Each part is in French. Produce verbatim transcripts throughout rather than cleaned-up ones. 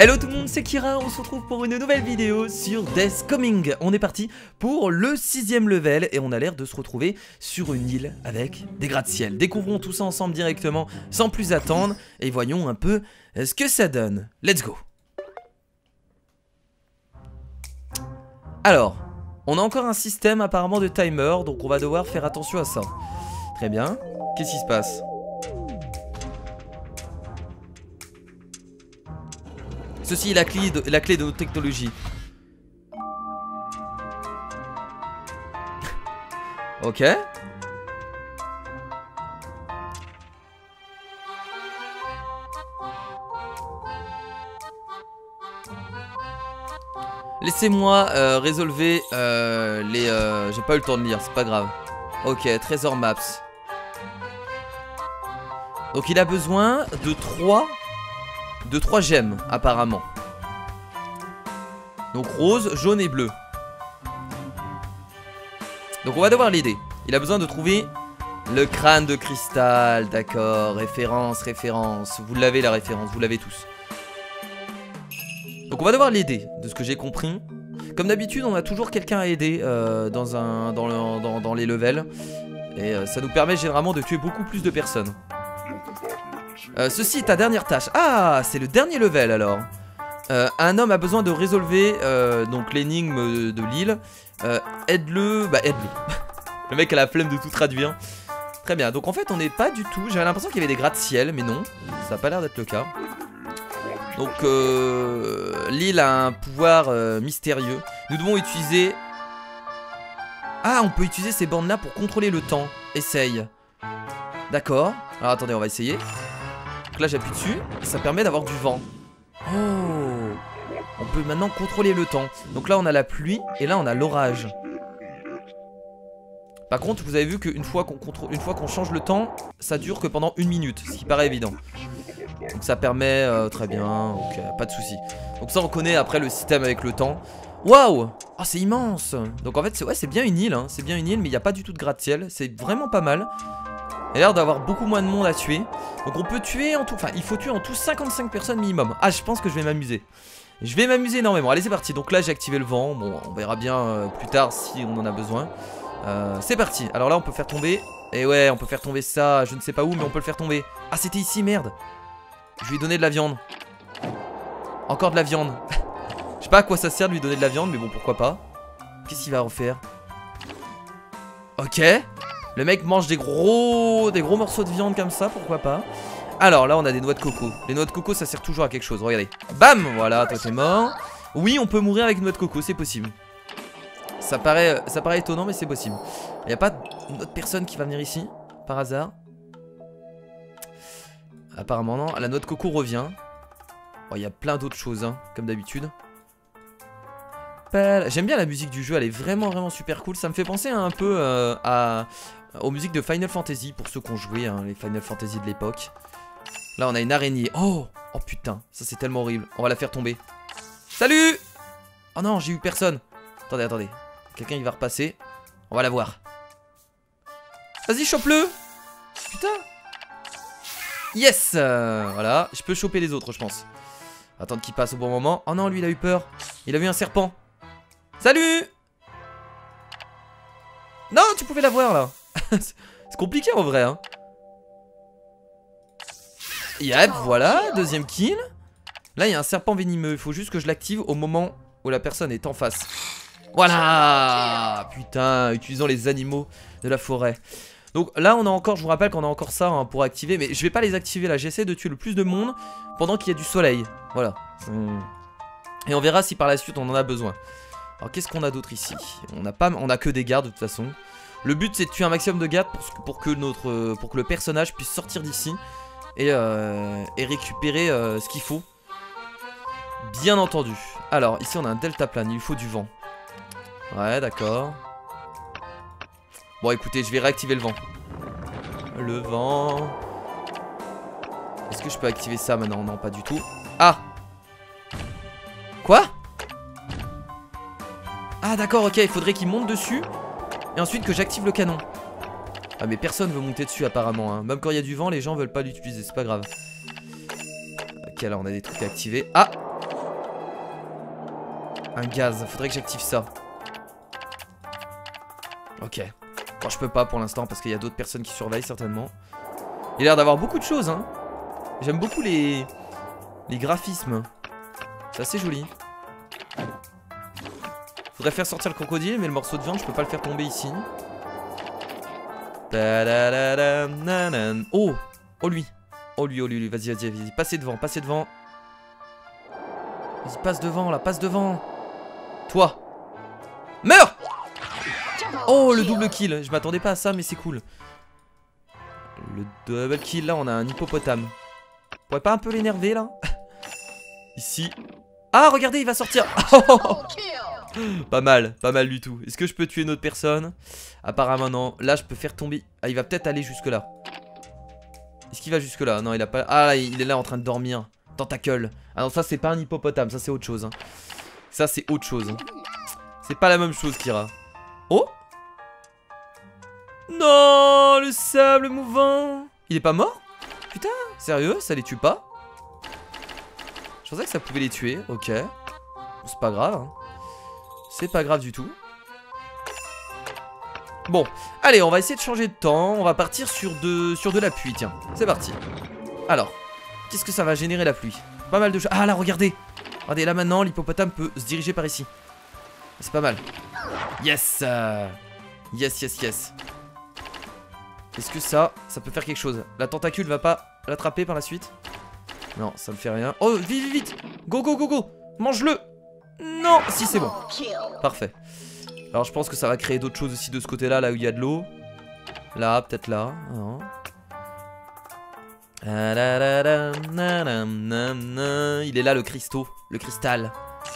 Hello tout le monde, c'est Kira, on se retrouve pour une nouvelle vidéo sur Death Coming. On est parti pour le sixième level et on a l'air de se retrouver sur une île avec des gratte-ciel. Découvrons tout ça ensemble directement sans plus attendre et voyons un peu ce que ça donne. Let's go. Alors, on a encore un système apparemment de timer, donc on va devoir faire attention à ça. Très bien, qu'est-ce qui se passe ? Ceci est la clé de, la clé de notre technologie. Ok. Laissez-moi euh, résolver euh, les... Euh, j'ai pas eu le temps de lire, c'est pas grave. Ok, Trésor Maps. Donc il a besoin de trois... De trois gemmes apparemment. Donc rose, jaune et bleu. Donc on va devoir l'aider. Il a besoin de trouver le crâne de cristal. D'accord, référence, référence. Vous l'avez la référence, vous l'avez tous. Donc on va devoir l'aider, de ce que j'ai compris. Comme d'habitude, on a toujours quelqu'un à aider euh, dans, un, dans, le, dans, dans les levels. Et euh, ça nous permet généralement de tuer beaucoup plus de personnes. Euh, ceci est ta dernière tâche. Ah, c'est le dernier level alors. euh, Un homme a besoin de résolver euh, donc l'énigme de l'île. euh, Aide-le, bah aide-le. Le mec a la flemme de tout traduire. Très bien, donc en fait on n'est pas du tout. J'avais l'impression qu'il y avait des gratte-ciel, mais non, ça n'a pas l'air d'être le cas. Donc euh, l'île a un pouvoir euh, mystérieux. Nous devons utiliser... Ah, on peut utiliser ces bandes là pour contrôler le temps. Essaye. D'accord, alors attendez, on va essayer. Donc là j'appuie dessus et ça permet d'avoir du vent. Oh, on peut maintenant contrôler le temps. Donc là on a la pluie et là on a l'orage. Par contre vous avez vu qu'une fois qu'on contrôle, une fois qu'on change le temps, ça dure que pendant une minute, ce qui paraît évident. Donc ça permet, euh, très bien, ok, pas de souci. Donc ça on connaît après le système avec le temps. Waouh, oh c'est immense. Donc en fait c'est ouais, c'est bien une île, hein. C'est bien une île mais il n'y a pas du tout de gratte-ciel. C'est vraiment pas mal. Il a l'air d'avoir beaucoup moins de monde à tuer. Donc on peut tuer en tout... Enfin il faut tuer en tout cinquante-cinq personnes minimum. Ah je pense que je vais m'amuser. Je vais m'amuser énormément. Allez c'est parti. Donc là j'ai activé le vent. Bon on verra bien euh, plus tard si on en a besoin. euh, C'est parti. Alors là on peut faire tomber. Et ouais on peut faire tomber ça. Je ne sais pas où mais on peut le faire tomber. Ah c'était ici, merde. Je lui ai donné de la viande. Encore de la viande. Je sais pas à quoi ça sert de lui donner de la viande mais bon pourquoi pas. Qu'est-ce qu'il va en faire? Ok. Le mec mange des gros des gros morceaux de viande comme ça, pourquoi pas. Alors là on a des noix de coco. Les noix de coco ça sert toujours à quelque chose, regardez. Bam, voilà, toi t'es mort. Oui on peut mourir avec une noix de coco, c'est possible. Ça paraît, ça paraît étonnant mais c'est possible. Il n'y a pas une autre personne qui va venir ici par hasard? Apparemment non, la noix de coco revient. Il oh, y a plein d'autres choses hein, comme d'habitude. J'aime bien la musique du jeu, elle est vraiment vraiment super cool. Ça me fait penser un peu euh, à, aux musiques de Final Fantasy pour ceux qui ont joué hein, les Final Fantasy de l'époque. Là on a une araignée. Oh, oh putain, ça c'est tellement horrible. On va la faire tomber. Salut. Oh non, j'ai eu personne. Attendez, attendez. Quelqu'un il va repasser. On va la voir. Vas-y, chope-le. Putain. Yes. euh, Voilà, je peux choper les autres je pense. Attendre qu'il passe au bon moment. Oh non, lui il a eu peur. Il a vu un serpent. Salut. Non, tu pouvais l'avoir là. C'est compliqué en vrai hein. Yep, voilà, deuxième kill. Là il y a un serpent venimeux. Il faut juste que je l'active au moment où la personne est en face. Voilà. Putain, utilisant les animaux de la forêt. Donc là on a encore, je vous rappelle qu'on a encore ça hein, pour activer. Mais je vais pas les activer là, j'essaie de tuer le plus de monde pendant qu'il y a du soleil. Voilà. Et on verra si par la suite on en a besoin. Alors qu'est-ce qu'on a d'autre ici? On a pas, on a que des gardes de toute façon. Le but c'est de tuer un maximum de gardes pour, pour que notre, pour que le personnage puisse sortir d'ici et, euh, et récupérer euh, ce qu'il faut. Bien entendu. Alors ici on a un deltaplane, il faut du vent. Ouais d'accord. Bon écoutez, je vais réactiver le vent. Le vent. Est-ce que je peux activer ça maintenant? Non pas du tout. Ah. Quoi? Ah d'accord, ok, il faudrait qu'il monte dessus et ensuite que j'active le canon. Ah mais personne veut monter dessus apparemment hein. Même quand il y a du vent les gens veulent pas l'utiliser, c'est pas grave. Ok là on a des trucs à activer. Ah. Un gaz, faudrait que j'active ça. Ok. Bon, je peux pas pour l'instant parce qu'il y a d'autres personnes qui surveillent certainement. Il a l'air d'avoir beaucoup de choses, hein. J'aime beaucoup les... les graphismes. C'est assez joli. Faudrait faire sortir le crocodile, mais le morceau de viande, je peux pas le faire tomber ici. Oh! Oh lui! Oh lui, oh lui, lui. Vas-y, vas-y, vas-y. Passez devant, passez devant. Vas-y, passe devant, là, passe devant. Toi! Meurs! Oh, le double kill. Je m'attendais pas à ça, mais c'est cool. Le double kill, là, on a un hippopotame. On pourrait pas un peu l'énerver, là? Ici. Ah, regardez, il va sortir. Pas mal, pas mal du tout. Est-ce que je peux tuer une autre personne? Apparemment non. Là je peux faire tomber. Ah, il va peut-être aller jusque là. Est-ce qu'il va jusque là? Non, il a pas. Ah, là, il est là en train de dormir. Tentacle. Ah non, ça c'est pas un hippopotame, ça c'est autre chose, hein. Ça c'est autre chose, hein. C'est pas la même chose, Kira. Oh! Non, le sable mouvant. Il est pas mort? Putain, sérieux? Ça les tue pas? Je pensais que ça pouvait les tuer, ok. Bon, c'est pas grave, hein. C'est pas grave du tout. Bon, allez, on va essayer de changer de temps. On va partir sur de, sur de la pluie, tiens. C'est parti. Alors, qu'est-ce que ça va générer la pluie? Pas mal de choses. Ah là, regardez. Regardez, là maintenant, l'hippopotame peut se diriger par ici. C'est pas mal. Yes. Yes, yes, yes. Est-ce que ça, ça peut faire quelque chose? La tentacule va pas l'attraper par la suite? Non, ça ne fait rien. Oh, vite, vite, vite. Go, go, go, go. Mange-le. Non, si c'est bon. Parfait. Alors je pense que ça va créer d'autres choses aussi de ce côté là, là où il y a de l'eau. Là, peut-être là, non. Il est là le cristaux, le cristal.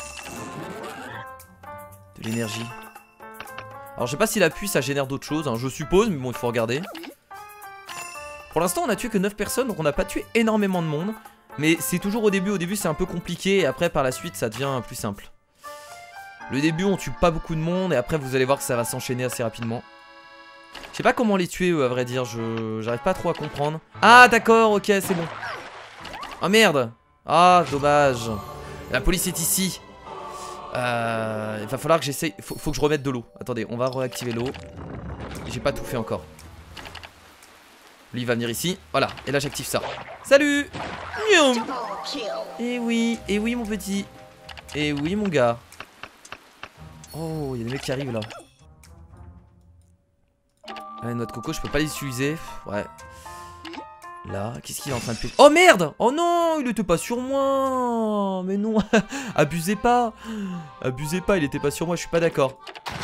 De l'énergie. Alors je sais pas si la pluie ça génère d'autres choses, hein, je suppose, mais bon il faut regarder. Pour l'instant on a tué que neuf personnes, donc on n'a pas tué énormément de monde. Mais c'est toujours au début, au début c'est un peu compliqué et après par la suite ça devient plus simple. Le début on tue pas beaucoup de monde et après vous allez voir que ça va s'enchaîner assez rapidement. Je sais pas comment les tuer eux à vrai dire, je j'arrive pas trop à comprendre. Ah d'accord, ok c'est bon. Oh merde. Ah dommage. La police est ici. euh, Il va falloir que j'essaye, faut, faut que je remette de l'eau. Attendez, on va réactiver l'eau. J'ai pas tout fait encore. Lui il va venir ici, voilà, et là j'active ça. Salut. Et oui, et oui mon petit. Et oui mon gars. Oh, il y a des mecs qui arrivent là. Ah, notre coco, je peux pas les utiliser. Ouais. Là, qu'est-ce qu'il est en train de faire? Oh merde! Oh non, il était pas sur moi. Mais non, abusez pas. Abusez pas, il était pas sur moi, je suis pas d'accord.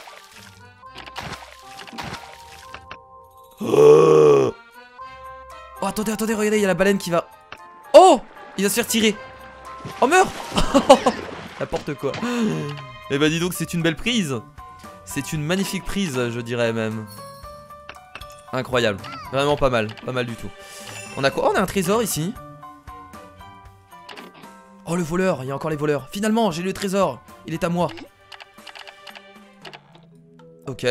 Oh, attendez, attendez, regardez, il y a la baleine qui va... Oh! Il va se faire tirer. Oh, meurt. N'importe quoi. Eh bah dis donc, c'est une belle prise. C'est une magnifique prise, je dirais même. Incroyable. Vraiment pas mal, pas mal du tout. On a quoi? Oh, on a un trésor ici. Oh, le voleur, il y a encore les voleurs. Finalement, j'ai le trésor. Il est à moi. Ok.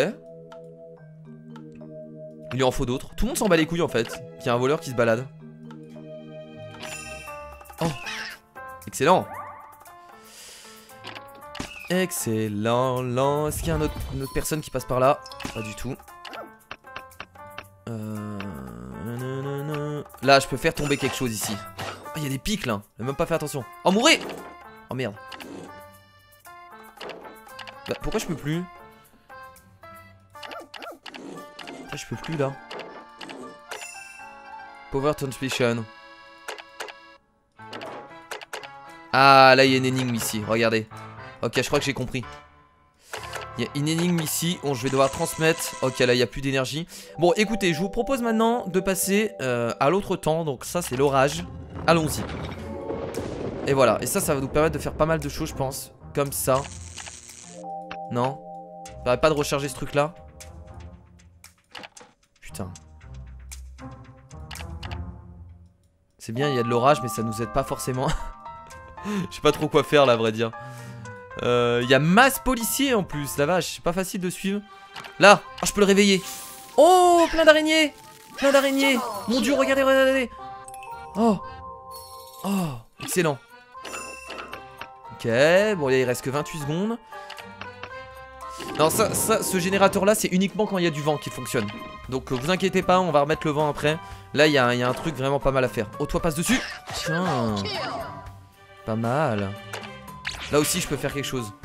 Il lui en faut d'autres. Tout le monde s'en bat les couilles en fait. Il y a un voleur qui se balade. Oh. Excellent. Excellent. Lent. Est-ce qu'il y a un autre, une autre personne qui passe par là? Pas du tout. Euh... Là, je peux faire tomber quelque chose ici. Oh, il y a des pics là. J'ai même pas fait attention. Oh, mourir. Oh merde. Bah, pourquoi je peux plus? Ah, je peux plus là. Power Transmission. Ah, là il y a une énigme ici. Regardez. Ok, je crois que j'ai compris. Il y a une énigme ici où je vais devoir transmettre. Ok, là il n'y a plus d'énergie. Bon, écoutez, je vous propose maintenant de passer euh, à l'autre temps. Donc ça c'est l'orage. Allons-y. Et voilà, et ça, ça va nous permettre de faire pas mal de choses, je pense. Comme ça. Non? Ça permet pas de recharger ce truc là. Putain. C'est bien, il y a de l'orage, mais ça nous aide pas forcément. Je sais pas trop quoi faire là, à vrai dire. Il euh, y a masse policier en plus, la vache, c'est pas facile de suivre. Là, oh, je peux le réveiller. Oh, plein d'araignées. Plein d'araignées. Mon dieu, regardez, regardez. Oh. Oh, excellent. Ok, bon il reste que vingt-huit secondes. Non ça, ça ce générateur là c'est uniquement quand il y a du vent qui fonctionne. Donc euh, vous inquiétez pas, on va remettre le vent après. Là il y, y a un truc vraiment pas mal à faire. Oh toi passe dessus. Tiens. Pas mal. Là aussi je peux faire quelque chose.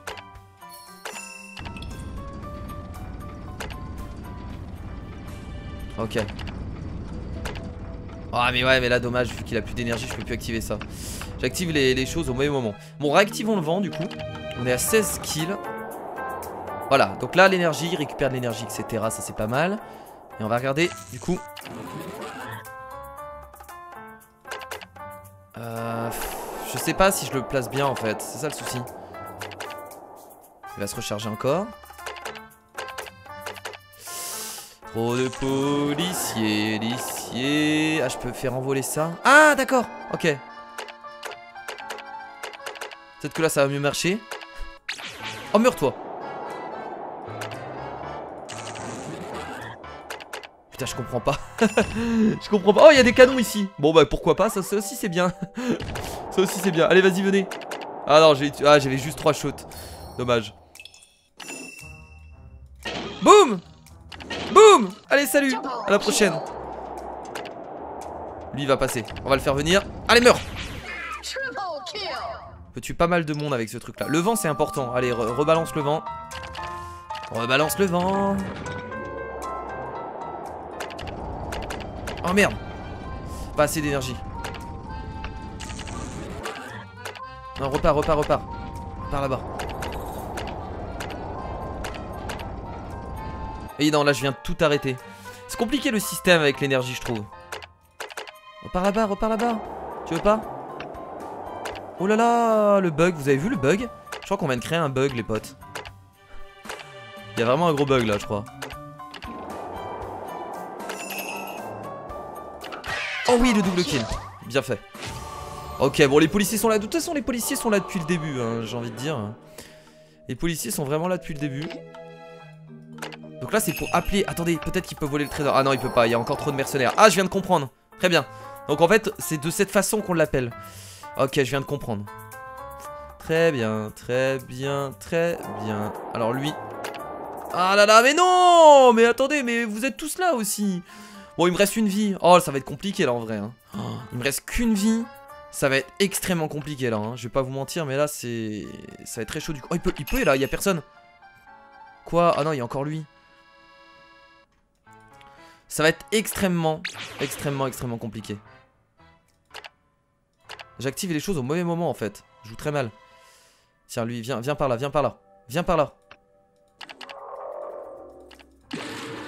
Ok. Ah mais ouais mais là dommage, vu qu'il a plus d'énergie je peux plus activer ça. J'active les, les choses au mauvais moment. Bon réactivons le vent du coup. On est à seize kills. Voilà donc là l'énergie, il récupère de l'énergie etc. Ça c'est pas mal. Et on va regarder du coup. Euh, je sais pas si je le place bien en fait. C'est ça le souci. Il va se recharger encore. Trop de policiers, policiers. Ah, je peux faire envoler ça. Ah, d'accord. Ok. Peut-être que là, ça va mieux marcher. Oh, meurs-toi. Putain, je comprends pas. Je comprends pas. Oh, il y a des canons ici. Bon, bah, pourquoi pas. Ça, ça aussi, c'est bien. Ça aussi, c'est bien. Allez, vas-y, venez. Ah, non, j'ai ah, j'avais juste trois shots. Dommage. Boum. Boum. Allez salut. À la prochaine. Lui il va passer. On va le faire venir. Allez meurs. On peut tuer pas mal de monde avec ce truc là. Le vent c'est important. Allez re rebalance le vent. Rebalance le vent. Oh merde. Pas assez d'énergie. Non repars repars repars. Repars là-bas. Et non là je viens de tout arrêter. C'est compliqué le système avec l'énergie je trouve. Repars là-bas, repars là-bas. Tu veux pas? Oh là là, le bug, vous avez vu le bug? Je crois qu'on vient de créer un bug les potes. Il y a vraiment un gros bug là je crois. Oh oui le double kill. Bien fait. Ok bon les policiers sont là. De toute façon les policiers sont là depuis le début hein, j'ai envie de dire. Les policiers sont vraiment là depuis le début. Donc là c'est pour appeler. Attendez peut-être qu'il peut voler le trésor. Ah non il peut pas, il y a encore trop de mercenaires. Ah je viens de comprendre. Très bien. Donc en fait c'est de cette façon qu'on l'appelle. Ok je viens de comprendre. Très bien, très bien, très bien. Alors lui. Ah là là mais non. Mais attendez mais vous êtes tous là aussi. Bon il me reste une vie. Oh ça va être compliqué là en vrai hein. Oh, il me reste qu'une vie. Ça va être extrêmement compliqué là hein. Je vais pas vous mentir mais là c'est. Ça va être très chaud du coup. Oh il peut, il peut là, il y a personne. Quoi? Ah non il y a encore lui. Ça va être extrêmement, extrêmement, extrêmement compliqué. J'active les choses au mauvais moment en fait. Je joue très mal. Tiens lui, viens, viens par là, viens par là. Viens par là. Il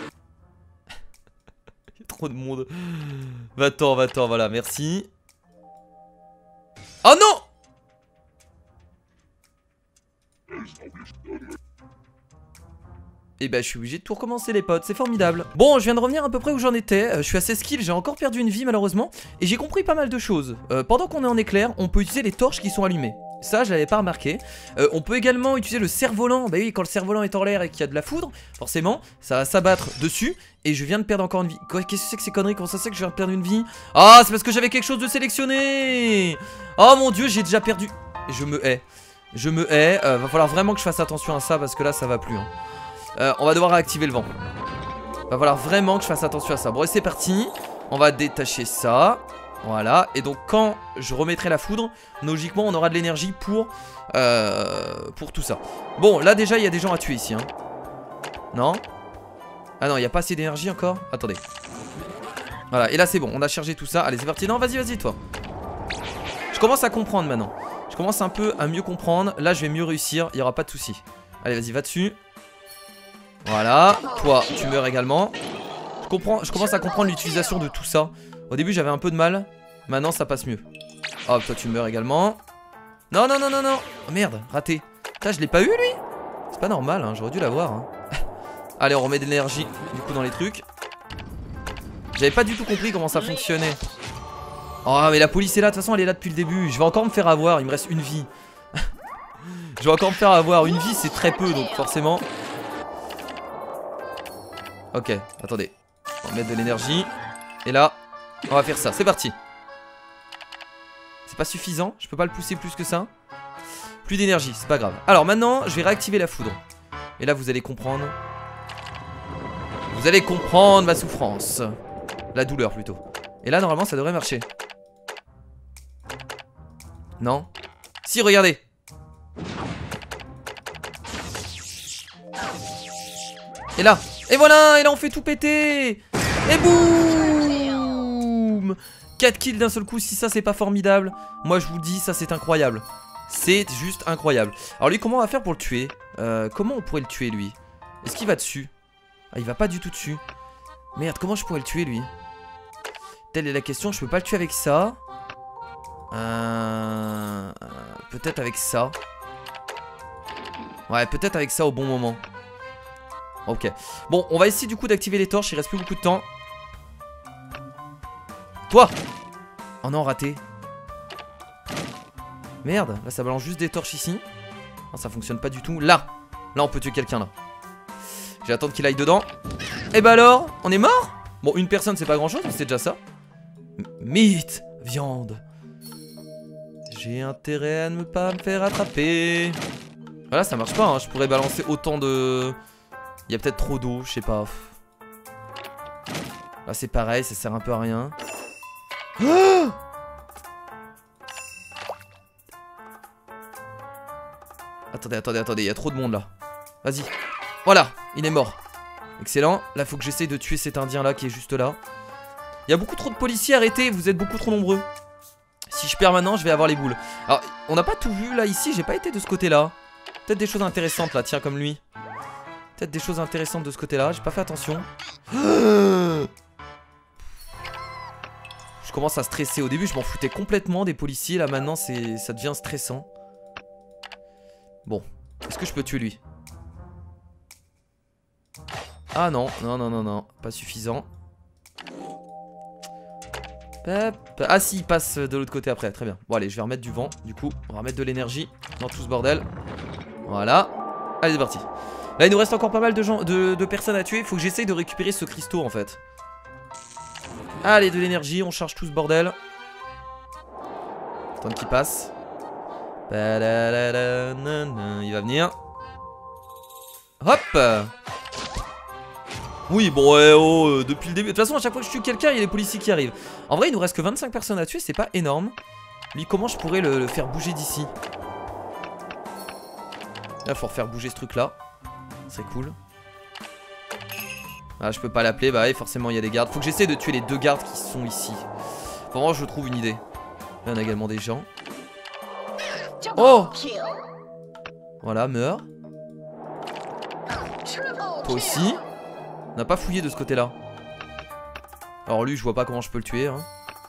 y a trop de monde. Va-t'en, va-t'en, voilà, merci. Oh non! Et bah je suis obligé de tout recommencer les potes, c'est formidable. Bon je viens de revenir à peu près où j'en étais. euh, Je suis à seize kills, j'ai encore perdu une vie malheureusement. Et j'ai compris pas mal de choses. euh, Pendant qu'on est en éclair, on peut utiliser les torches qui sont allumées. Ça je l'avais pas remarqué. euh, On peut également utiliser le cerf-volant. Bah oui quand le cerf-volant est en l'air et qu'il y a de la foudre, forcément ça va s'abattre dessus. Et je viens de perdre encore une vie. Qu'est-ce que c'est que ces conneries? Comment ça se fait que je viens de perdre une vie? Ah c'est parce que j'avais quelque chose de sélectionné. Oh mon dieu j'ai déjà perdu. Je me hais. Je me hais, euh, va falloir vraiment que je fasse attention à ça parce que là ça va plus hein. Euh, on va devoir réactiver le vent. Va falloir vraiment que je fasse attention à ça. Bon et c'est parti. On va détacher ça. Voilà. Et donc quand je remettrai la foudre, logiquement on aura de l'énergie pour euh, Pour tout ça. Bon là déjà il y a des gens à tuer ici hein. Non? Ah non il n'y a pas assez d'énergie encore. Attendez. Voilà et là c'est bon, on a chargé tout ça. Allez c'est parti, non vas-y vas-y toi. Je commence à comprendre maintenant. Je commence un peu à mieux comprendre. Là je vais mieux réussir, il n'y aura pas de souci. Allez vas-y va dessus. Voilà, toi tu meurs également. Je comprends, je commence à comprendre l'utilisation de tout ça. Au début j'avais un peu de mal. Maintenant ça passe mieux. Hop, toi tu meurs également. Non, non, non, non, non. Oh, merde, raté. Putain, je l'ai pas eu lui. C'est pas normal, hein, j'aurais dû l'avoir hein. Allez, on remet de l'énergie du coup dans les trucs. J'avais pas du tout compris comment ça fonctionnait. Oh mais la police est là, de toute façon elle est là depuis le début. Je vais encore me faire avoir, il me reste une vie. Je vais encore me faire avoir. Une vie c'est très peu donc forcément. Ok, attendez. On va mettre de l'énergie. Et là, on va faire ça, c'est parti. C'est pas suffisant, je peux pas le pousser plus que ça. Plus d'énergie, c'est pas grave. Alors maintenant, je vais réactiver la foudre. Et là, vous allez comprendre. Vous allez comprendre ma souffrance. La douleur plutôt. Et là, normalement, ça devrait marcher. Non? Si, regardez. Et là, et voilà, et là on fait tout péter. Et boum, quatre kills d'un seul coup, si ça c'est pas formidable. Moi je vous dis, ça c'est incroyable. C'est juste incroyable. Alors lui, comment on va faire pour le tuer? euh, Comment on pourrait le tuer lui? Est-ce qu'il va dessus? Ah, il va pas du tout dessus. Merde, comment je pourrais le tuer lui? Telle est la question, je peux pas le tuer avec ça. euh... Peut-être avec ça. Ouais, peut-être avec ça au bon moment. Ok. Bon, on va essayer du coup d'activer les torches. Il reste plus beaucoup de temps. Toi! Oh non, raté. Merde, là ça balance juste des torches ici. Non, ça fonctionne pas du tout. Là! Là, on peut tuer quelqu'un là. Je vais attendre qu'il aille dedans. Et bah alors, on est mort? Bon, une personne, c'est pas grand chose, mais c'est déjà ça. Meat! Viande. J'ai intérêt à ne pas me faire attraper. Voilà, ça marche pas, hein. Je pourrais balancer autant de... Il y a peut-être trop d'eau, je sais pas. Là c'est pareil, ça sert un peu à rien. Ah, attendez, attendez, attendez, il y a trop de monde là. Vas-y. Voilà, il est mort. Excellent. Là faut que j'essaye de tuer cet indien là qui est juste là. Il y a beaucoup trop de policiers, arrêtez, vous êtes beaucoup trop nombreux. Si je perds maintenant, je vais avoir les boules. Alors, on n'a pas tout vu là ici, j'ai pas été de ce côté là. Peut-être des choses intéressantes là, tiens, comme lui. Peut-être des choses intéressantes de ce côté-là, j'ai pas fait attention. Je commence à stresser. Au début, je m'en foutais complètement des policiers. Là, maintenant, c'est, ça devient stressant. Bon, est-ce que je peux tuer lui? Ah non, non, non, non, non, pas suffisant. Ah si, il passe de l'autre côté après, très bien. Bon allez, je vais remettre du vent, du coup. On va remettre de l'énergie dans tout ce bordel. Voilà. Allez, c'est parti. Là, il nous reste encore pas mal de, gens, de, de personnes à tuer. Il faut que j'essaye de récupérer ce cristaux, en fait. Allez, de l'énergie. On charge tout ce bordel. Attends qu'il passe. Il va venir. Hop. Oui, bon, ouais, oh, euh, depuis le début. De toute façon, à chaque fois que je tue quelqu'un, il y a les policiers qui arrivent. En vrai, il nous reste que vingt-cinq personnes à tuer. C'est pas énorme. Lui, comment je pourrais le, le faire bouger d'ici? Là, faut refaire bouger ce truc-là. C'est cool. Ah, je peux pas l'appeler, bah ouais, forcément il y a des gardes. Faut que j'essaie de tuer les deux gardes qui sont ici. Vraiment, je trouve une idée. Là, on a également des gens. Oh! Voilà, meurs. Toi aussi. On n'a pas fouillé de ce côté-là. Alors lui, je vois pas comment je peux le tuer. Hein.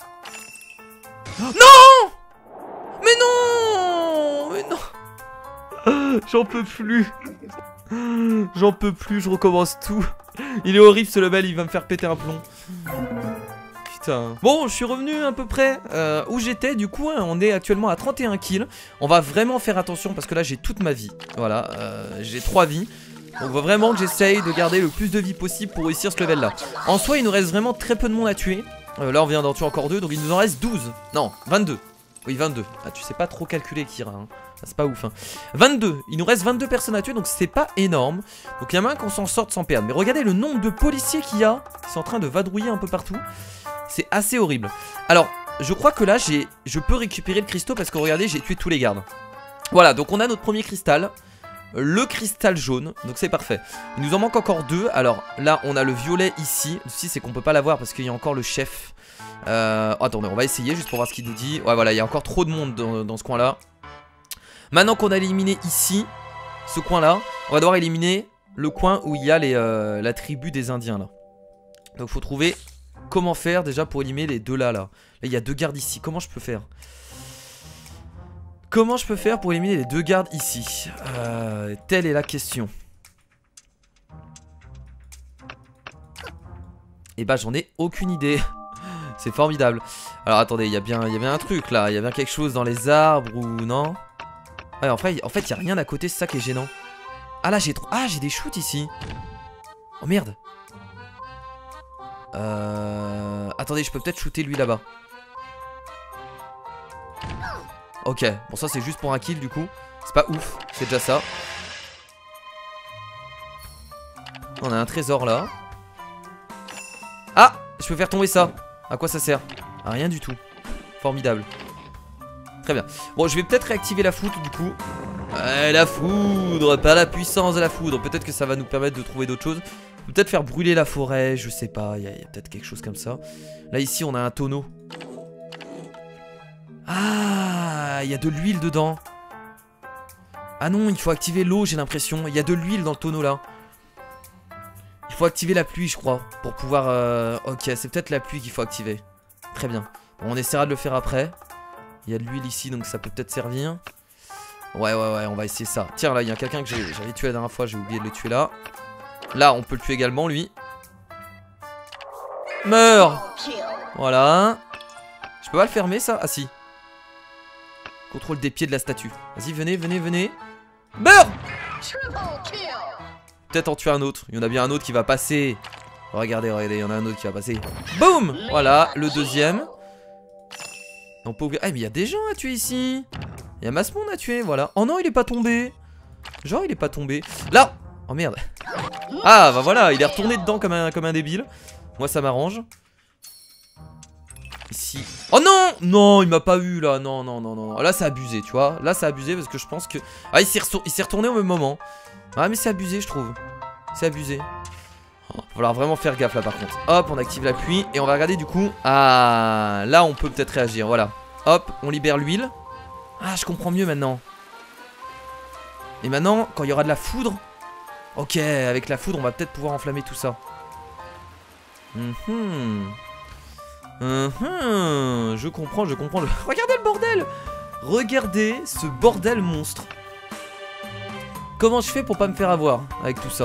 Non! Mais non! Mais non! J'en peux plus. J'en peux plus, je recommence tout. Il est horrible ce level, il va me faire péter un plomb. Putain. Bon, je suis revenu à peu près euh, où j'étais. Du coup, hein, on est actuellement à trente et un kills. On va vraiment faire attention parce que là, j'ai toute ma vie. Voilà, euh, j'ai trois vies. Donc, on va vraiment que j'essaye de garder le plus de vie possible pour réussir ce level là. En soi, il nous reste vraiment très peu de monde à tuer. euh, Là, on vient d'en tuer encore deux, donc il nous en reste douze. Non, vingt-deux. Oui, vingt-deux. Ah, tu sais pas trop calculer, Kira. Hein. C'est pas ouf. Hein. vingt-deux. Il nous reste vingt-deux personnes à tuer, donc c'est pas énorme. Donc il y a moyen qu'on s'en sorte sans perdre. Mais regardez le nombre de policiers qu'il y a. Ils sont en train de vadrouiller un peu partout. C'est assez horrible. Alors, je crois que là, j'ai, je peux récupérer le cristaux parce que regardez, j'ai tué tous les gardes. Voilà, donc on a notre premier cristal. Le cristal jaune, donc c'est parfait. Il nous en manque encore deux. Alors là, on a le violet ici. Le souci, c'est qu'on peut pas l'avoir parce qu'il y a encore le chef. Euh, oh, attendez, on va essayer juste pour voir ce qu'il nous dit. Ouais, voilà, il y a encore trop de monde dans, dans ce coin-là. Maintenant qu'on a éliminé ici, ce coin-là, on va devoir éliminer le coin où il y a les, euh, la tribu des Indiens, là. Donc, faut trouver comment faire déjà pour éliminer les deux là, là. Là, il y a deux gardes ici. Comment je peux faire? Comment je peux faire pour éliminer les deux gardes ici? euh, Telle est la question. Et bah, j'en ai aucune idée. C'est formidable. Alors attendez, il y a bien, il y a bien un truc là. Il y a bien quelque chose dans les arbres ou non? Ouais, en fait, en fait, il y a rien à côté. C'est ça qui est gênant. Ah là, j'ai trop. Ah, j'ai des shoots ici. Oh merde. Euh... Attendez, je peux peut-être shooter lui là-bas. Ok, bon ça c'est juste pour un kill du coup. C'est pas ouf, c'est déjà ça. On a un trésor là. Ah, je peux faire tomber ça. À quoi ça sert? À rien du tout. Formidable. Très bien. Bon, je vais peut-être réactiver la foudre du coup. Ouais, la foudre, pas la puissance de la foudre. Peut-être que ça va nous permettre de trouver d'autres choses. Peut-être faire brûler la forêt, je sais pas. Il y a, a peut-être quelque chose comme ça. Là, ici, on a un tonneau. Ah, il y a de l'huile dedans. Ah non, il faut activer l'eau, j'ai l'impression. Il y a de l'huile dans le tonneau là. Il faut activer la pluie, je crois. Pour pouvoir... Euh... Ok, c'est peut-être la pluie qu'il faut activer. Très bien. Bon, on essaiera de le faire après. Il y a de l'huile ici, donc ça peut peut-être servir. Ouais, ouais, ouais, on va essayer ça. Tiens, là, il y a quelqu'un que j'avais tué la dernière fois. J'ai oublié de le tuer là. Là, on peut le tuer également, lui. Meurs. Voilà. Je peux pas le fermer, ça? Ah, si. Contrôle des pieds de la statue. Vas-y, venez, venez, venez. Meurs. Peut-être en tuer un autre. Il y en a bien un autre qui va passer. Regardez, regardez, il y en a un autre qui va passer. Boum. Voilà, le deuxième. Et on peut ouvrir... Ah, mais il y a des gens à tuer ici. Il y a masse monde à tuer, voilà. Oh non, il est pas tombé. Genre, il est pas tombé. Là. Oh merde. Ah, bah voilà, il est retourné dedans comme un, comme un débile. Moi, ça m'arrange. Ici. Oh non. Non, il m'a pas eu là. Non, non, non, non. Là, c'est abusé, tu vois. Là, c'est abusé parce que je pense que... Ah, il s'est retourné au même moment. Ah, mais c'est abusé, je trouve. C'est abusé. Il va falloir vraiment faire gaffe là par contre. Hop, on active la pluie et on va regarder du coup. Ah, là on peut peut-être réagir, voilà. Hop, on libère l'huile. Ah, je comprends mieux maintenant. Et maintenant, quand il y aura de la foudre. Ok, avec la foudre on va peut-être pouvoir enflammer tout ça. Mm-hmm. Mm-hmm. Je comprends, je comprends. Regardez le bordel. Regardez ce bordel monstre. Comment je fais pour pas me faire avoir avec tout ça?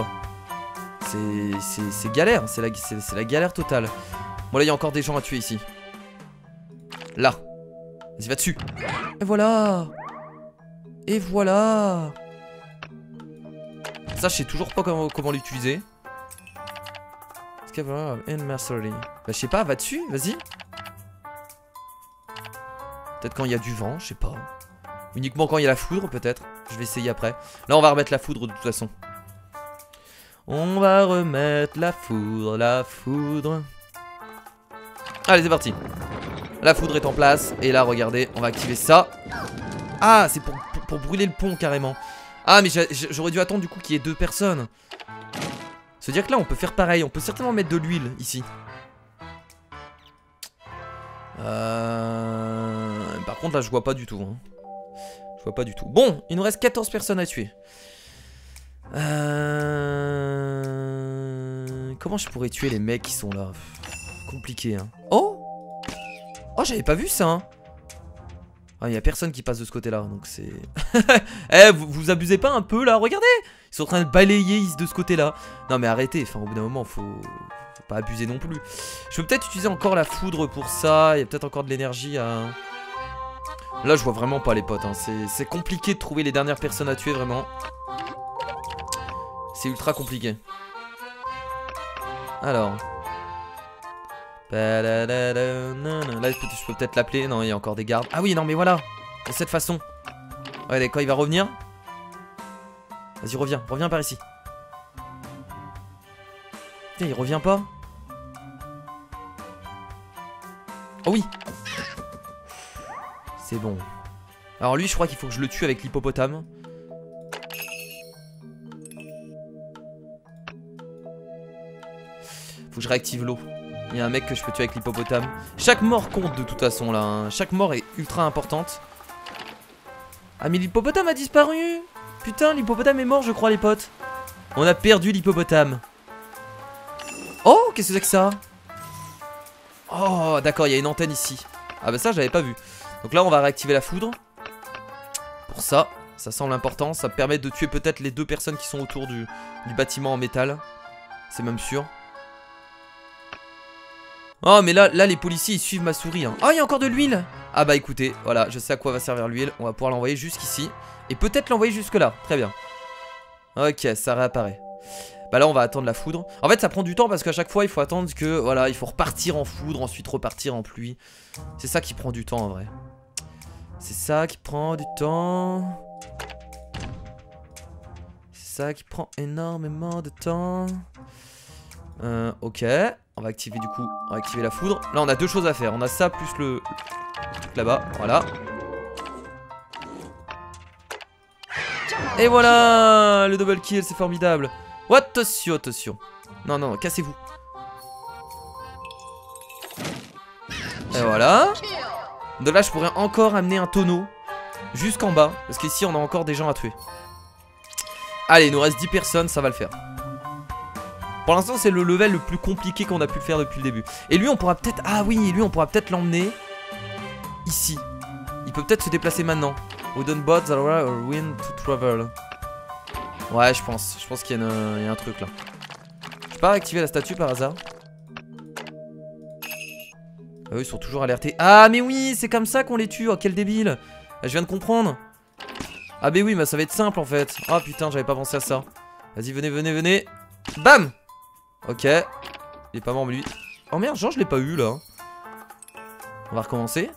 C'est galère, c'est la, la galère totale. Bon là il y a encore des gens à tuer ici. Là. Vas-y, va dessus. Et voilà. Et voilà. Ça je sais toujours pas comment, comment l'utiliser. Bah je sais pas, va dessus, vas-y. Peut-être quand il y a du vent, je sais pas. Uniquement quand il y a la foudre peut-être. Je vais essayer après. Là on va remettre la foudre de toute façon. On va remettre la foudre, la foudre. Allez, c'est parti. La foudre est en place. Et là, regardez, on va activer ça. Ah, c'est pour, pour, pour brûler le pont, carrément. Ah, mais j'aurais dû attendre, du coup, qu'il y ait deux personnes. C'est-à-dire que là, on peut faire pareil. On peut certainement mettre de l'huile, ici. Euh... Par contre, là, je vois pas du tout. Hein. Je vois pas du tout. Bon, il nous reste quatorze personnes à tuer. Euh... Comment je pourrais tuer les mecs qui sont là? Compliqué hein. Oh. Oh j'avais pas vu ça hein. Ah y'a personne qui passe de ce côté là. Donc c'est... Eh vous, vous abusez pas un peu là? Regardez. Ils sont en train de balayer de ce côté là. Non mais arrêtez. Enfin au bout d'un moment faut... faut pas abuser non plus. Je peux peut-être utiliser encore la foudre pour ça. Il y a peut-être encore de l'énergie à... Là je vois vraiment pas les potes hein. C'est compliqué de trouver les dernières personnes à tuer vraiment. C'est ultra compliqué. Alors. Là, je peux peut-être l'appeler. Non, il y a encore des gardes. Ah oui, non, mais voilà. De cette façon. Ouais, d'accord, il va revenir. Vas-y, reviens. Reviens par ici. Putain, il revient pas. Oh oui. C'est bon. Alors lui, je crois qu'il faut que je le tue avec l'hippopotame. Faut que je réactive l'eau. Il y a un mec que je peux tuer avec l'hippopotame. Chaque mort compte de toute façon là hein. Chaque mort est ultra importante. Ah mais l'hippopotame a disparu. Putain l'hippopotame est mort je crois les potes. On a perdu l'hippopotame. Oh qu'est-ce que c'est que ça? Oh d'accord il y a une antenne ici. Ah bah ça j'avais pas vu. Donc là on va réactiver la foudre. Pour ça. Ça semble important. Ça permet de tuer peut-être les deux personnes qui sont autour du, du bâtiment en métal. C'est même sûr. Oh mais là, là les policiers ils suivent ma souris hein. Oh il y a encore de l'huile. Ah bah écoutez, voilà je sais à quoi va servir l'huile. On va pouvoir l'envoyer jusqu'ici. Et peut-être l'envoyer jusque là, très bien. Ok ça réapparaît. Bah là on va attendre la foudre. En fait ça prend du temps parce qu'à chaque fois il faut attendre que voilà il faut repartir en foudre. Ensuite repartir en pluie. C'est ça qui prend du temps en vrai. C'est ça qui prend du temps. C'est ça qui prend énormément de temps. Euh, ok. On va activer du coup, on va activer la foudre. Là on a deux choses à faire, on a ça plus le, le truc là-bas, voilà. Et voilà, le double kill, c'est formidable. Oh, attention, attention. Non, non, cassez-vous. Et voilà. De là je pourrais encore amener un tonneau jusqu'en bas, parce qu'ici on a encore des gens à tuer. Allez, il nous reste dix personnes, ça va le faire. Pour l'instant c'est le level le plus compliqué qu'on a pu faire depuis le début. Et lui on pourra peut-être... Ah oui, lui on pourra peut-être l'emmener ici. Il peut peut-être se déplacer maintenant. Wooden bots allow a wind to travel. Ouais, je pense. Je pense qu'il y, y a un truc là. Je peux pas activer la statue par hasard? Ah oui, ils sont toujours alertés. Ah mais oui, c'est comme ça qu'on les tue. Oh quel débile. Je viens de comprendre. Ah mais oui, mais ça va être simple en fait. Ah putain, j'avais pas pensé à ça. Vas-y, venez, venez, venez. Bam. Ok. Il est pas mort lui. Oh merde, genre je l'ai pas eu là. On va recommencer.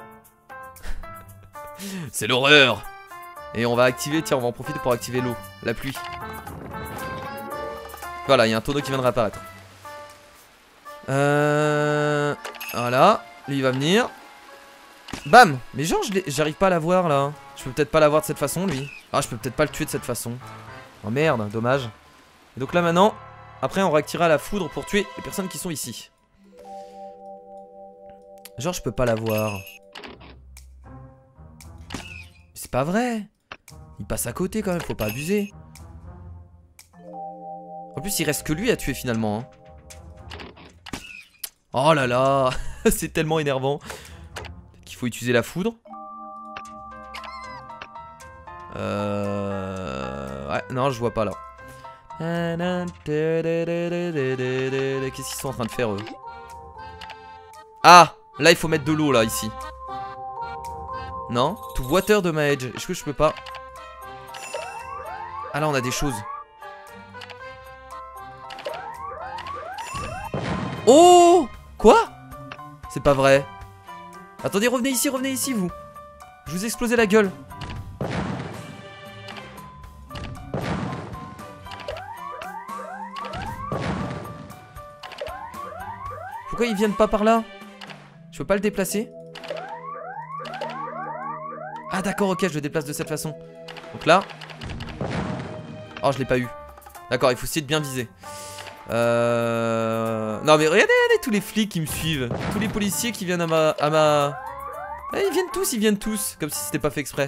C'est l'horreur. Et on va activer, tiens on va en profiter pour activer l'eau, la pluie. Voilà, il y a un tonneau qui vient de réapparaître. Euh... Voilà, lui il va venir. Bam. Mais genre j'arrive pas à l'avoir là. Je peux peut-être pas l'avoir de cette façon lui. Ah je peux peut-être pas le tuer de cette façon. Oh merde, dommage. Et donc là maintenant, après on réactivera la foudre pour tuer les personnes qui sont ici. Genre je peux pas l'avoir. C'est pas vrai. Il passe à côté quand même, faut pas abuser. En plus il reste que lui à tuer finalement hein. Oh là là. C'est tellement énervant qu'il faut utiliser la foudre. Euh... Ouais, non je vois pas là. Qu'est-ce qu'ils sont en train de faire eux? Ah, là il faut mettre de l'eau là ici. Non, to water damage. Est-ce que je peux pas? Ah là on a des choses. Oh! Quoi? C'est pas vrai. Attendez, revenez ici, revenez ici vous. Je vous ai explosé la gueule. Pourquoi ils viennent pas par là? Je peux pas le déplacer? Ah d'accord, ok, je le déplace de cette façon. Donc là. Oh, je l'ai pas eu. D'accord, il faut essayer de bien viser. Euh... Non mais regardez, regardez tous les flics qui me suivent. Tous les policiers qui viennent à ma... À ma... Eh, ils viennent tous, ils viennent tous. Comme si c'était pas fait exprès.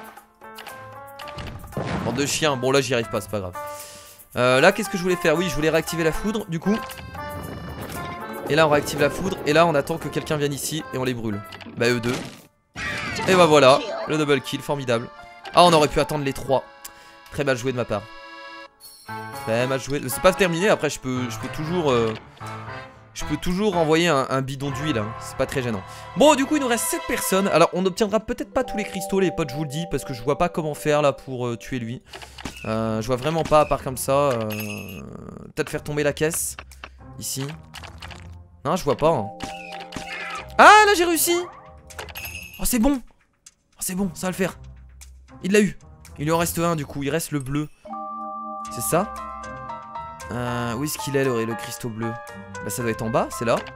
Bande de chiens. Bon là j'y arrive pas, c'est pas grave. euh, Là qu'est-ce que je voulais faire? Oui, je voulais réactiver la foudre du coup. Et là on réactive la foudre. Et là on attend que quelqu'un vienne ici et on les brûle. Bah eux deux. Et bah voilà, le double kill, formidable. Ah on aurait pu attendre les trois. Très mal joué de ma part. Très mal joué. C'est pas terminé, après je peux, je peux toujours euh, Je peux toujours envoyer un, un bidon d'huile hein. C'est pas très gênant. Bon du coup il nous reste sept personnes. Alors on n'obtiendra peut-être pas tous les cristaux les potes, je vous le dis. Parce que je vois pas comment faire là pour euh, tuer lui. euh, Je vois vraiment pas à part comme ça. euh, Peut-être faire tomber la caisse. Ici. Non je vois pas hein. Ah là j'ai réussi. Oh c'est bon. Oh, c'est bon, ça va le faire. Il l'a eu. Il lui en reste un du coup, il reste le bleu. C'est ça? euh, Où est-ce qu'il est le, le cristaux bleu? Bah ça doit être en bas, c'est là.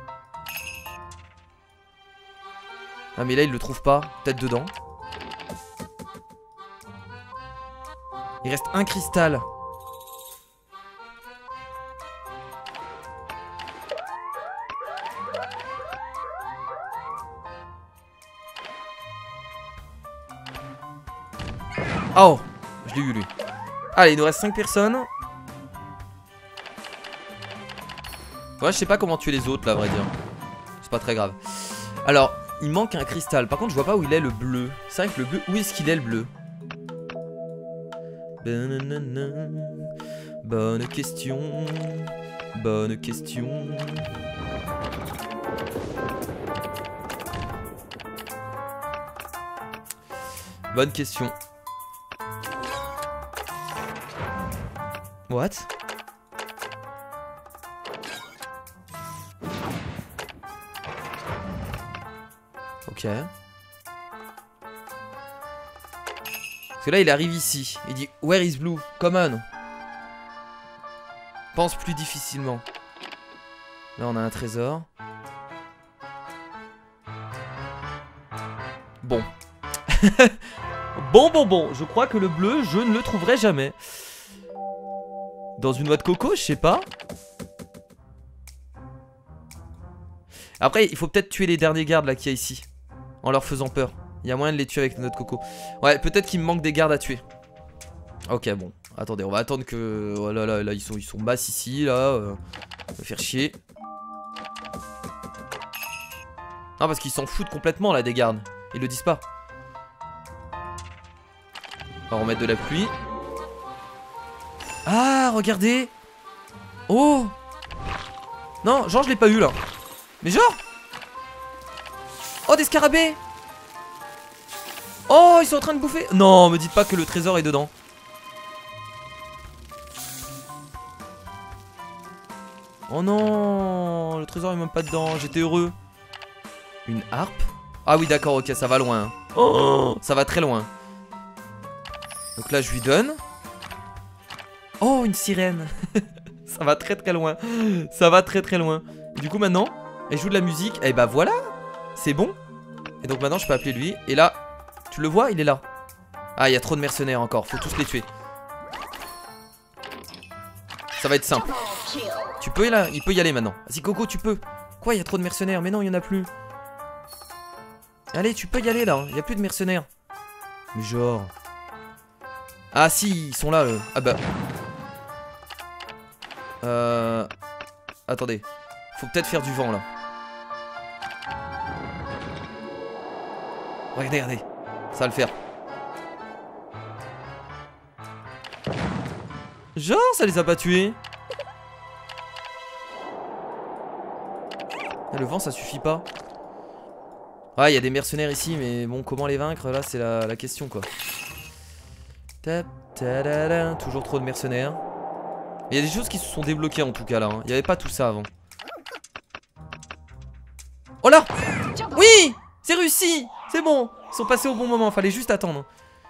Ah mais là il le trouve pas, peut-être dedans. Il reste un cristal. Oh, je l'ai eu lui. Allez, il nous reste cinq personnes. Ouais, je sais pas comment tuer les autres là, à vrai dire. C'est pas très grave. Alors, il manque un cristal. Par contre, je vois pas où il est le bleu. C'est vrai que le bleu, où est-ce qu'il est le bleu? Bonne question. Bonne question. Bonne question. What? Ok. que là il arrive ici. Il dit where is Blue? Come on. Pense plus difficilement. Là on a un trésor. Bon. Bon bon bon. Je crois que le bleu je ne le trouverai jamais. Dans une noix de coco, je sais pas. Après il faut peut-être tuer les derniers gardes là qu'il y a ici. En leur faisant peur. Il y a moyen de les tuer avec notre coco. Ouais, peut-être qu'il me manque des gardes à tuer. Ok, bon. Attendez, on va attendre que... Oh là là, là ils sont, ils sont basses ici, là. Euh... Ça va faire chier. Non, parce qu'ils s'en foutent complètement, là, des gardes. Ils le disent pas. On va remettre de la pluie. Ah, regardez. Oh. Non, genre, je l'ai pas eu, là. Mais genre... Oh, des scarabées. Oh, ils sont en train de bouffer. Non, me dites pas que le trésor est dedans. Oh non, le trésor est même pas dedans. J'étais heureux. Une harpe. Ah oui, d'accord, ok, ça va loin. Oh, ça va très loin. Donc là, je lui donne. Oh, une sirène. Ça va très très loin. Ça va très très loin. Et du coup, maintenant, elle joue de la musique. Et bah voilà, c'est bon. Et donc maintenant, je peux appeler lui. Et là... Tu le vois, il est là. Ah, il y a trop de mercenaires encore, faut tous les tuer. Ça va être simple. Tu peux là, il peut y aller maintenant. Vas-y Coco, tu peux. Quoi, il y a trop de mercenaires? Mais non, il y en a plus. Allez, tu peux y aller là, il y a plus de mercenaires. Mais genre... Ah si, ils sont là. Le... Ah bah... Euh... Attendez. Faut peut-être faire du vent là. Regardez, regardez. Ça va le faire. Genre, ça les a pas tués. Le vent, ça suffit pas. Ouais, il y a des mercenaires ici, mais bon, comment les vaincre? Là, c'est la, la question, quoi. Tap, tadada, toujours trop de mercenaires. Il y a des choses qui se sont débloquées, en tout cas, là. Hein. Il n'y avait pas tout ça avant. Oh là! Oui! C'est réussi! C'est bon! Ils sont passés au bon moment, fallait juste attendre.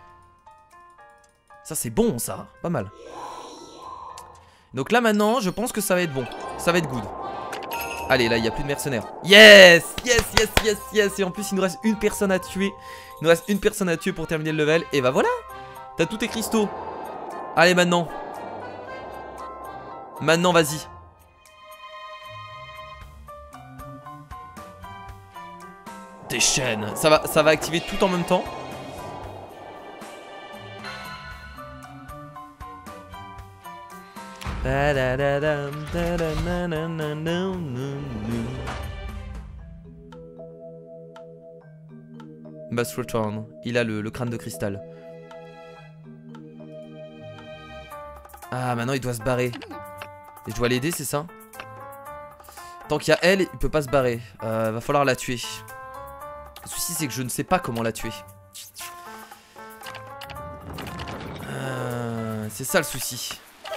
Ça c'est bon ça, pas mal. Donc là maintenant, je pense que ça va être bon. Ça va être good. Allez, là il n'y a plus de mercenaires. Yes! Yes, yes, yes, yes! Et en plus il nous reste une personne à tuer. Il nous reste une personne à tuer pour terminer le level. Et bah voilà! T'as tous tes cristaux. Allez maintenant. Maintenant vas-y. Des chaînes, ça va, ça va activer tout en même temps. Must return. Il a le, le crâne de cristal. Ah, maintenant il doit se barrer. Et je dois l'aider, c'est ça? Tant qu'il y a elle, il peut pas se barrer. Euh, va falloir la tuer. Le souci c'est que je ne sais pas comment la tuer. euh, C'est ça le souci.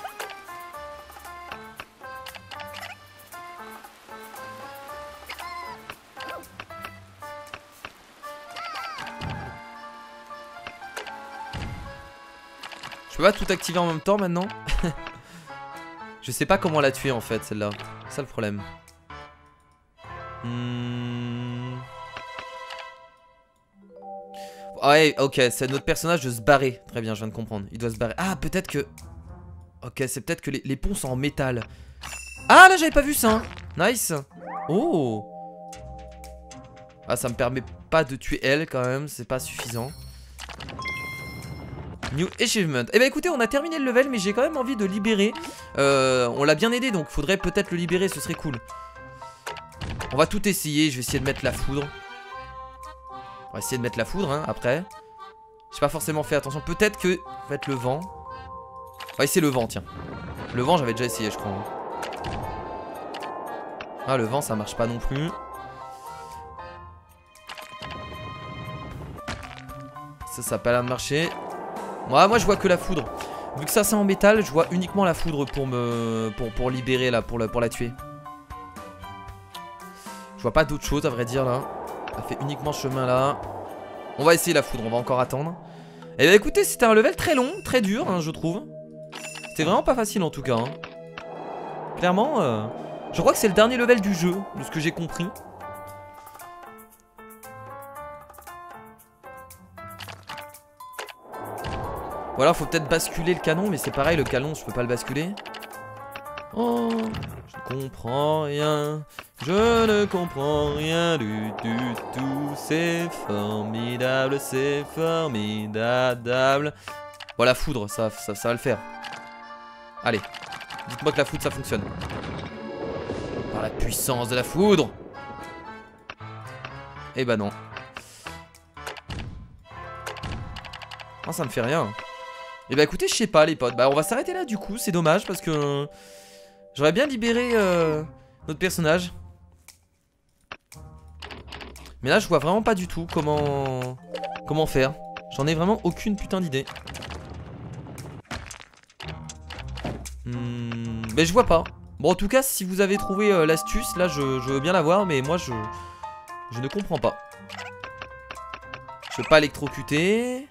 Je peux pas tout activer en même temps maintenant. Je sais pas comment la tuer en fait celle-là. C'est ça le problème. Hmm... Ouais, ok, c'est notre personnage de se barrer. Très bien, je viens de comprendre. Il doit se barrer. Ah, peut-être que... Ok, c'est peut-être que les, les ponts sont en métal. Ah, là, j'avais pas vu ça. Hein. Nice. Oh. Ah, ça me permet pas de tuer elle, quand même. C'est pas suffisant. New achievement. Eh ben, écoutez, on a terminé le level, mais j'ai quand même envie de libérer. Euh, on l'a bien aidé, donc faudrait peut-être le libérer. Ce serait cool. On va tout essayer. Je vais essayer de mettre la foudre. On va essayer de mettre la foudre hein, après. J'ai pas forcément fait attention. Peut-être que... En fait le vent. On va essayer le vent tiens. Le vent j'avais déjà essayé je crois. Ah le vent ça marche pas non plus. Ça ça a pas l'air de marcher. Ouais, moi je vois que la foudre. Vu que ça c'est en métal je vois uniquement la foudre pour me... Pour, pour libérer là. Pour la, pour la tuer. Je vois pas d'autre chose à vrai dire là. Elle fait uniquement ce chemin là. On va essayer la foudre, on va encore attendre. Et bah écoutez, c'était un level très long, très dur, hein, je trouve. C'était vraiment pas facile en tout cas. Hein. Clairement, euh, je crois que c'est le dernier level du jeu, de ce que j'ai compris. Voilà, faut peut-être basculer le canon, mais c'est pareil, le canon, je peux pas le basculer. Oh, je ne comprends rien. Je ne comprends rien du, du tout. C'est formidable, c'est formidable. Voilà, foudre, ça, ça, ça va le faire. Allez, dites-moi que la foudre ça fonctionne. Par la puissance de la foudre. Eh bah non. Non, ça me fait rien. Eh bah écoutez, je sais pas les potes. Bah on va s'arrêter là du coup, c'est dommage parce que j'aurais bien libéré euh, notre personnage. Mais là je vois vraiment pas du tout comment comment faire. J'en ai vraiment aucune putain d'idée. Hmm, mais je vois pas. Bon en tout cas si vous avez trouvé euh, l'astuce, là je, je veux bien la voir. Mais moi je je ne comprends pas. Je peux pas électrocuter.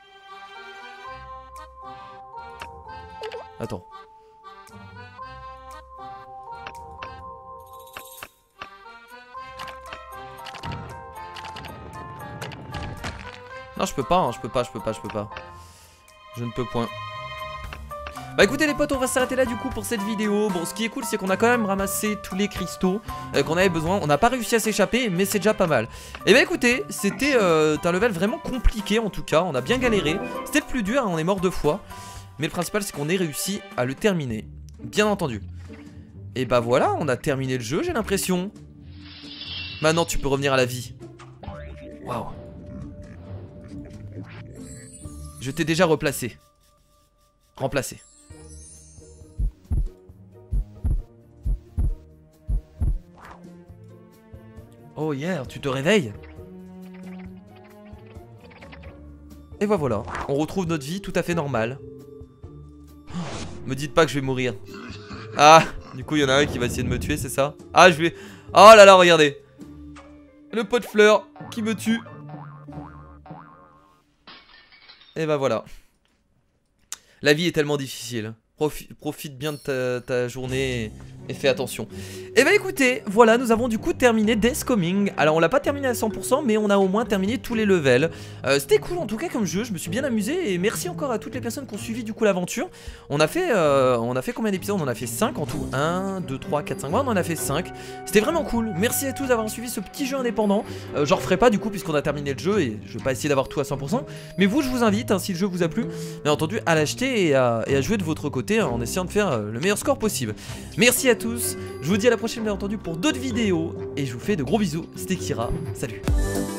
Attends. Non je peux pas, hein, je peux pas, je peux pas, je peux pas. Je ne peux point. Bah écoutez les potes, on va s'arrêter là du coup pour cette vidéo. Bon ce qui est cool c'est qu'on a quand même ramassé tous les cristaux euh, qu'on avait besoin. On n'a pas réussi à s'échapper mais c'est déjà pas mal. Et bah écoutez, c'était euh, un level vraiment compliqué en tout cas. On a bien galéré, c'était le plus dur, hein, on est mort deux fois. Mais le principal c'est qu'on ait réussi à le terminer. Bien entendu. Et bah voilà, on a terminé le jeu j'ai l'impression. Maintenant tu peux revenir à la vie. Waouh. Je t'ai déjà replacé. Remplacé. Oh yeah, tu te réveilles. Et bah voilà, on retrouve notre vie tout à fait normale. Me dites pas que je vais mourir. Ah, du coup il y en a un qui va essayer de me tuer, c'est ça? Ah, je vais... Oh là là, regardez. Le pot de fleurs qui me tue. Et bah voilà. La vie est tellement difficile. Profi- profite bien de ta, ta journée et fais attention. Et bah écoutez, voilà, nous avons du coup terminé Death Coming. Alors on l'a pas terminé à cent pour cent, mais on a au moins terminé tous les levels. euh, C'était cool en tout cas comme jeu, je me suis bien amusé. Et merci encore à toutes les personnes qui ont suivi du coup l'aventure. On a fait euh, on a fait combien d'épisodes? On en a fait cinq en tout. un, deux, trois, quatre, cinq, ouais, on en a fait cinq. C'était vraiment cool, merci à tous d'avoir suivi ce petit jeu indépendant. euh, J'en referai pas du coup puisqu'on a terminé le jeu. Et je vais pas essayer d'avoir tout à cent pour cent. Mais vous je vous invite, hein, si le jeu vous a plu, bien entendu à l'acheter et à, et à jouer de votre côté, hein, en essayant de faire euh, le meilleur score possible. Merci à tous. Je vous dis à la prochaine bien entendu pour d'autres vidéos. Et je vous fais de gros bisous. C'était Kira. Salut.